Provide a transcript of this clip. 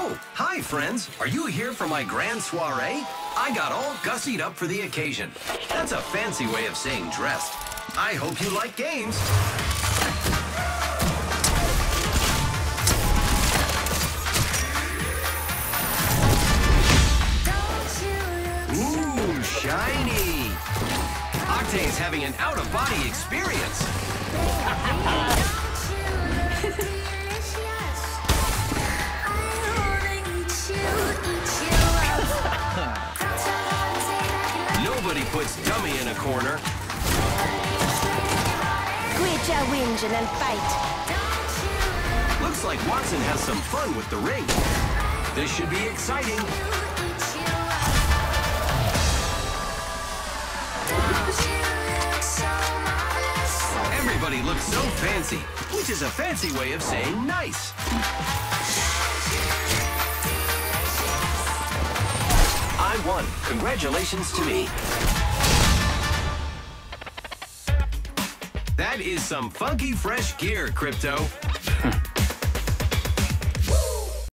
Oh, hi, friends. Are you here for my grand soiree? I got all gussied up for the occasion. That's a fancy way of saying dressed. I hope you like games. Ooh, shiny. Octane's having an out-of-body experience. Nobody puts Dummy in a corner. Quit your whinging and fight. Looks like Watson has some fun with the ring. This should be exciting. Everybody looks so fancy, which is a fancy way of saying nice. I won. Congratulations to me. That is some funky fresh gear, Crypto.